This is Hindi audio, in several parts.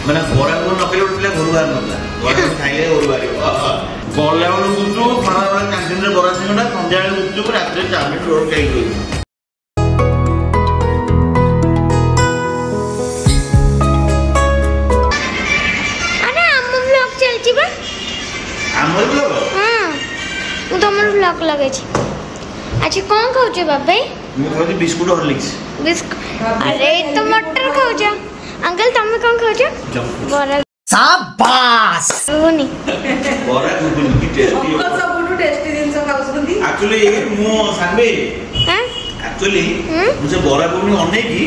मैंने बरा को नकली उठले घर बाहर नला बरा खाइले घर बाहर गला बेलू गुचु खाना बेला कैंटीन रे बरा सिंगडा संध्या बेलू गुचु रात रे चाउमिन रोल खाइ गई अरे हम ब्लॉग चलची बा हमर ब्लॉग हां मु तमर ब्लॉग लगे छी अच्छा कोन खाउ छे बाबे मु खाउ बिस्कुट हॉर्लिक्स बिस्कुट अरे तो मटर खाउ छ अंकल तुम कौन खाओ बरा शाबाश सुनी बरा गुगुनी की टेस्टी अंकल सब टेस्टी दिन से खाउसंदी एक्चुअली ये मो सांबे हैं एक्चुअली मुझे बरा गुगुनी अने की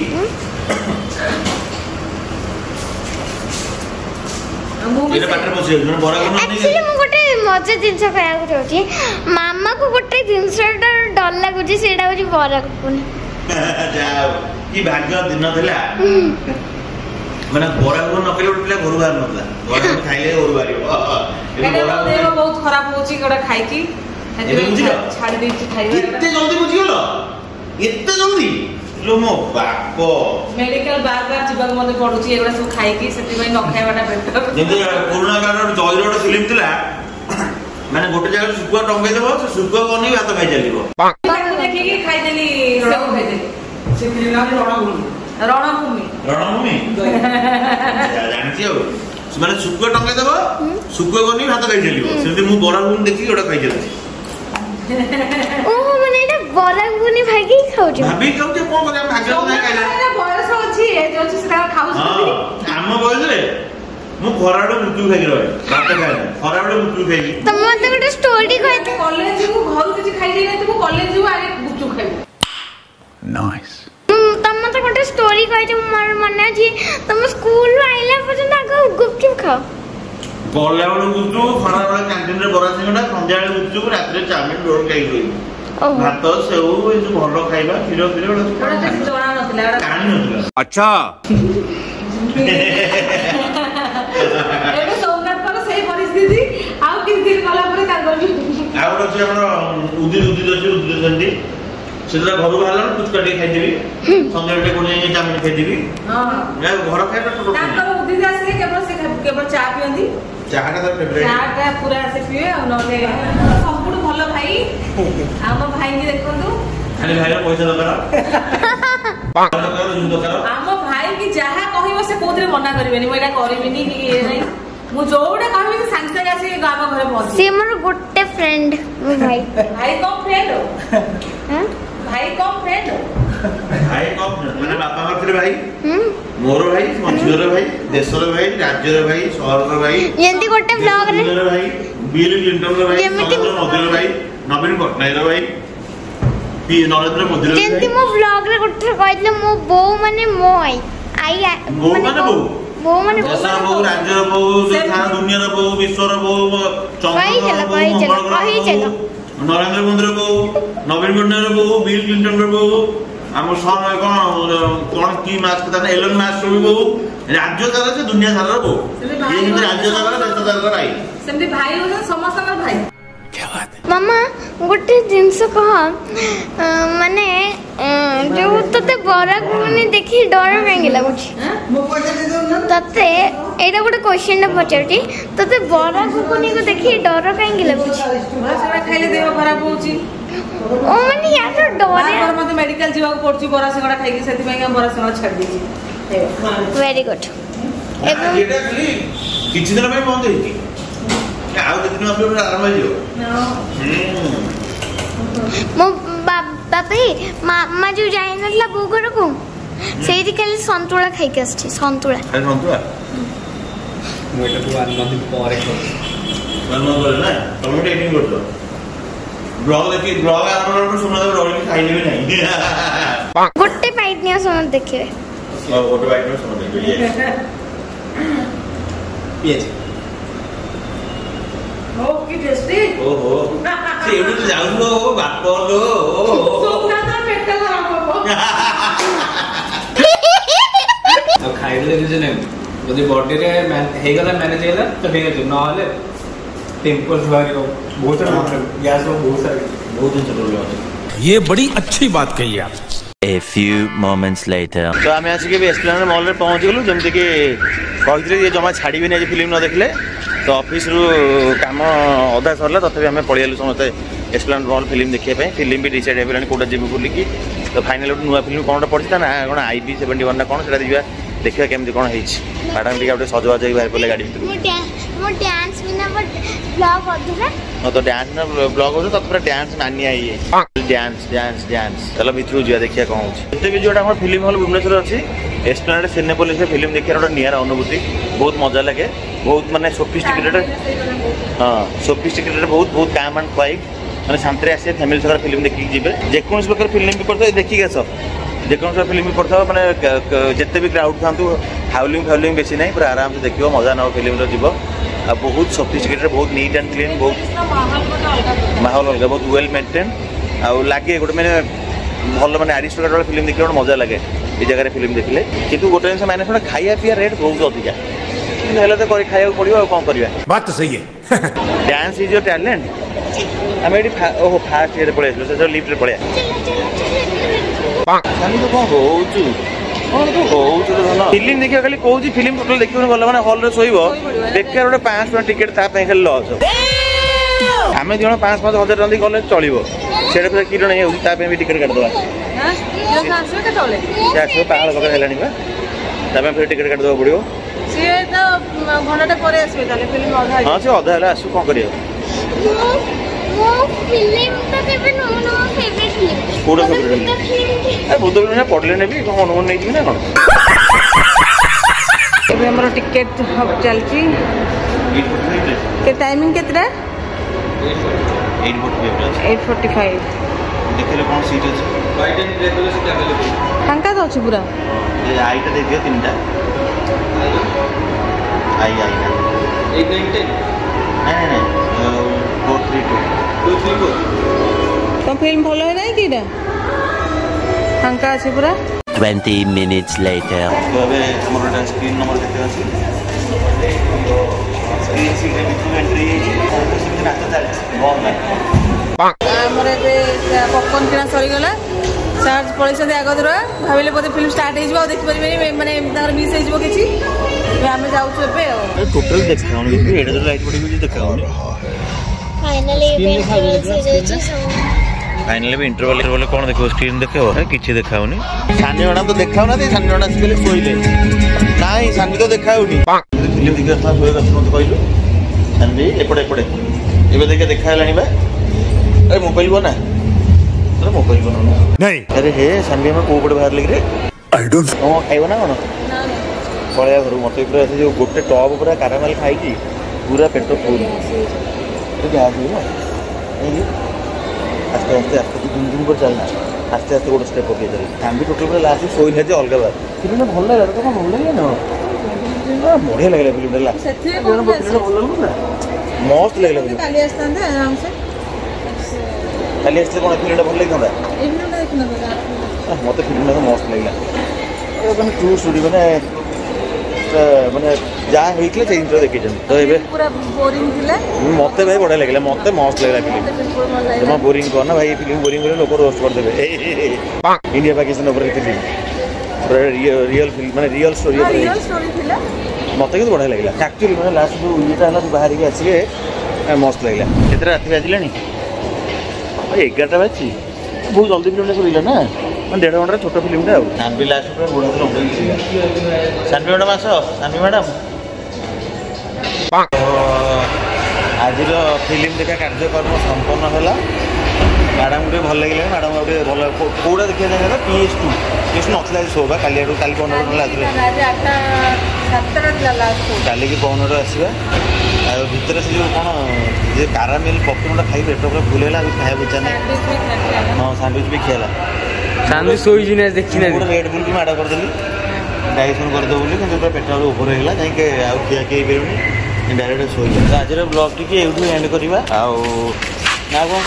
ये पाटर पछे जन बरा गुगुनी एक्चुअली मु गोटे मजे दिन से खाया को होची मामा को गोटे दिन से डर लागु छी सेडा होची बरा गुगुनी जाओ की भाग्य दिन थिला माने बरा को नकली उठले घर बाहर नला बरा खाइले घर बाहर बरा देह बहुत खराब होची गोडा खाइ की छाड़ दे छी खाइबा इतने जल्दी बुझी गेलो इतने जल्दी लो मो बाप मेडिकल बार बार जीवा मने पडुची एगुडा सब खाइ की सेति भाई न खाइबाटा बेटर जेते कोरोना काल जयरोड फिल्म थिला माने गोटे जगह सुकुआ टंगाई देबो से सुकुआ बनी भात खाइ चलिबो देखि की खाइ देली सब खाइ देली से फिल्म नाम रणभूमि जानती हो माने सुकुआ टंगाई देबो सुकुआ बनी भात खाइ चलिबो सेति मु बरा गुन देखि गोटा खाइ चलछि ओहो माने एटा बरा गुनी भागी खाउ छ भाबी खाउ छ कोन करे भाग्य नै खाइला बयस अछि एज अछि सेटा खाउ छ हम बयस रे मु खराडो मुटु खाइ रहे भात खाइ खराडो मुटु खाइ त मते गोटे स्टोरी कहै कॉलेज को घर किछि खाइ देनै त कॉलेज को आगे गुपचुप खाइ नाइस तम मते गोटे स्टोरी कहै छ मोर मने छी तुम स्कूल आइला पर्यंत आगो गुपचुप खाओ गला बेलू गुचु खाना बेला कैंटीन रे बरा सिंगडा संध्या बेलू गुचु रात रे चाउमिन रोल खाइ गई भात सेउ ए जो भलो खाइबा फिरो फिरो थोड़ा जणा नथिला कानी नथिला अच्छा एबे सोमनाथ पर सही परिस्थिति आउ किन दिन गला पर तांगर आउ अछि हमर उदित जंदी सेदरा घर बाहर कुछ कटे खाइ देबी संध्या बेले कोने चाउमिन खाइ देबी हां मैं घर खाइबा तो तांकर उदित आसे केवल चा पियंदी चाहा का फेवरेट चाटा पूरा से पिए और नले सबुठ भलो भाई आम भाई की देखंतु खाली भाई पैसा दरकार आम भाई की जहा कहिबो से कोथरे मना करबेनी म एटा करबिनी कि ए नै मु जोडा कहबी कि सांग सांग आसी गाम घरे पहुंची से मोर गोटे फ्रेंड मो भाई भाई कम फ्रेंड हो हां भाई कम फ्रेंड हो भाई कम माने बापा मात्र भाई मोर भाई मंझर भाई देशर भाई राज्यर भाई शहरर भाई यंती गोटे ब्लॉग रे भाई बिल क्लिंटन रे भाई नरेंद्र मोदी रे भाई नवीन पटनायक रे भाई पी नरेंद्र मोदी रे यंती मो ब्लॉग रे गोटे कहले मो बो माने मो आई बो माने बो बो माने देशर बो राज्यर बो सारा दुनिया रे बो विश्वर बो चंद्र बो नरेंद्र मोदी रे बो नवीन पटनायक रे बो बिल क्लिंटन रे बो हम सन कौन की मास्क था एलन मास्क भी बहु राज्य सारा से दुनिया सारा बहु ये राज्य सारा देश सारा आई सेमती भाई हो समस्त भाई क्या बात है मामा गोटे जिंस कह माने जो तते बरा गुनी देखि डर काहे लागुछि मो पैसा दे दो ना तते एटा गोटे क्वेश्चन पचारती तते बरा गुनी को देखि डर काहे लागुछि बरा खाइले देह खराब होउची ओ माने या तो डरे और मते मेडिकल जीवा को पड़ची बरा सिंगडा खाइ के सेति भाई हम बरा सिंगडा छाड़ दी छी वेरी गुड एटा खाली किछि दिन में बंद होई आउ दिन में आराम हो मो बापे मामा जो जाई नथला बो घर को सेठी खाली संतुला खाइ के आछी संतुला खाली संतुला मोटा तो आन दिन पारे को मन बोल ना तुम टेकिंग करतो ब्लॉग देखि ब्लॉग आपर सुना दे रोल की खाइ लेबे नहीं गोटे पाइट निया सुन देखिए गोटे बाइट में सुना दे पिएज ओ की टेस्टी ओहो से एडु तो जाउलो बाप लो सोना तो पेट खराब हो अब खाइले जे नै जदि बॉडी रे हे गला मैनेज हैला तो ठीक है न हले टेम्पल्स वाली बहुत सारा गैस बहुत सारी बहुत दिन चल रहा है। ये बड़ी अच्छी बात कही आप। A few moments later. तो आम आसिक एस्प्लेनेड मॉल रे पहुँच गलु जमती कि कहते ये जमा छाड़बे आज फिल्म न देखले तो ऑफिस रु काम अधा सरला तथापि आम पलैलु समस्त एस्प्लेनेड मॉल फिल्म देखिए फिल्म भी डिसाइड हो कौटा जी बोलिकी तो फाइनाल गोटे नुआ फिल्म कौन पड़ी ना कौन IB71 ना कौन से देखा केमती कौन है मैडम टी गोटे सजबाज बाहर पड़े गाड़ी हाँ तो डांस ना ब्लॉग हो तो पूरा डांस मानिया डांस डांस डांस चलो भितर जा देखिए कौन होते भी जोटा फिल्म हॉल भुवनेश्वर अच्छी एस्प्लेनेड सिनेपोलिस फिल्म देखिए गोटे निरा अनुभूति बहुत मजा लगे बहुत माने सोफिस्टिकेटेड हाँ सोफिस्टिकेटेड बहुत बहुत काम एंड क्वाइट मैंने शांति आसे फैमिली सह फिल्म देखिए जी जेको प्रकार फिल्म भी पड़ता है देखिए आस जेको फिल्म भी पड़ता मैंने जिते भी क्राउड था हाउलिंग फाउलिंग बेसी नहीं पूरा आराम से देखिए मजा नब फिल्म जीव आ बहुत सोफिस्टिकेटेड बहुत नीट एंड क्लीन बहुत माहौल अलग बहुत वेल मेंटेन आ लगे गोटे मैंने भल मैंने आरिस्टोक्रेट वाला फिल्म देखिए मजा लगे ये जगह फिल्म देखिले किंतु गोटे जिन मैंने थोड़ा खाया पीया रेट बहुत अधिका तो खाया पड़ो कौन करवा बात तो सही है डांस इज योर टैलेंट आम ये फास्ट ये पड़े से लिफ्ट पड़े कौन हो फिल्म देखिए खाली कौन फिल्म टोटल देखिए गला मैंने हल रे शोब बेकार गोटे 500 टଙ୍କା टिकेट खाली लस आम जन 5-5 हजार टଙ୍କା गले चलो से पूरा कि जन भी टिकेट काटिदेवा पाहाड़ पाखे है फिर टिकेट काटिदेवा पड़ो हाँ से अधा है आसू कौन कर पढ़ले ने अनुमान नहीं जी ना कौन टिकेट चलती टाइमिंग केतरा 8:45 देखले कौन सीट अछि फांका तो अछि पूरा ये आईटा दे दियो तीनटा आई ना 8 9 10 नहीं 432 तो फिल्म भलो है नहीं किरा फांका अछि पूरा 20 minutes later. तो अबे हमर स्क्रीन नंबर देखते अछि तो स्क्रीन सीट रे बिल्कुल एंट्री है रास्ता चल बहुत है हमरे बे पॉपकॉर्न किना सरी गला चार्ज पैसा आग दर भाविले बोधे फिल्म स्टार्ट हो देखि परिबे माने तार मिस हो किछि आम जाऊ एबे टोटल देखा एटा जो लाइट पड़ी देखा फाइनली भी इंटरवल कौन देखो स्क्रीन देखो किसी देखा सानी मैडम तो देखा सानी मैडम आसिक शोले ना सानी तो देखा फिल्म देखिए मत कहलु सानी एपटे एपटे ए देखिए देखा अरे मोबाइल बना अरे मोबाइल बना नहीं अरे हे सानी में कौ पटे बाहर लगे आई डोंट खाइब ना कौन पलैया घर मत पूरा जो गोटे टप पूरा कारामेल खाई पूरा पेट फुल गैस हुई आस्ते आस्ते आस्ते दिन दिन पर चलना आस्ते आस्ते गोटे स्टेप पकड़ चल हम भी टोटल पूरा लास्ट शोले अलग बार फिल्म भल लगे तो कौन भल लगे ना बढ़िया लगे फिल्म भल लगे मस्त लगे काली आसते कौन फिल्म भल लगे मत फिल्म मस्त लगे ट्रू स्टोरी मैंने जहाँ होता से जिन देखी तो ये मत भाई बढ़िया लगे मत मस्त लगे फिल्म जमा बोरिंग करना भाई फिल्म बोरिंग कर लोग रोस्ट करदे इंडिया पाकिस्तान फिल्म पूरा रियल फिल्म मैंने रियल स्टोरी मत कि बढ़िया लगे एक्चुअली मैंने लास्ट जो ये बाहर के आसिले मस्त लगे केत रात बाजिले 11टा बाजी बहुत जल्दी फिल्म सर ना मैं 1.5 घंटा छोट फिल्मटा सानवी लास्ट बुढ़ा सानवी मैडम आस सानवी मैडम आज फिल्म देखा कार्यक्रम संपन्न है मैडम गोटे भल लगे मैडम गोटे भल कौटा देखा जाए PS2 नथिला शो बा काली काली कौन काली की कौन आसवा भितर से जो कौन जे कारामेल पॉपकॉर्न खाई पेट पूरा फुल है खाया बुझा नहीं हाँ सैंडविच भी खिला सैंडविच सोई देखी रेड बुल भी माड़ा करदेली डाइजेशन करदे बोली कि पेट ओभर होगा कहीं आउ खिया खी पारे डायरेक्ट शोई आज ब्लॉग टी ये एंड करवा ना कौन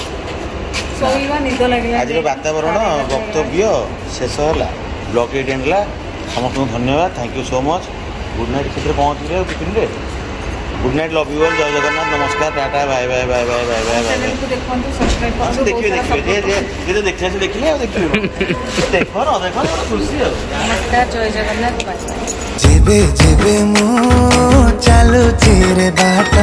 कह आज वातावरण वक्तव्य शेष है ब्लॉग ये एंड है समस्त धन्यवाद thank you so much good night क्षेत्र पहुँच tiffin good night, love you all, जय जगन्नाथ, नमस्कार, tata, bye bye bye bye bye bye bye. देखिए ये देखिए से देखिए देखो न देखो खुशी है। नमस्कार, जय जगन्नाथ, बाय। जेबे जेबे मु चालू रे बाट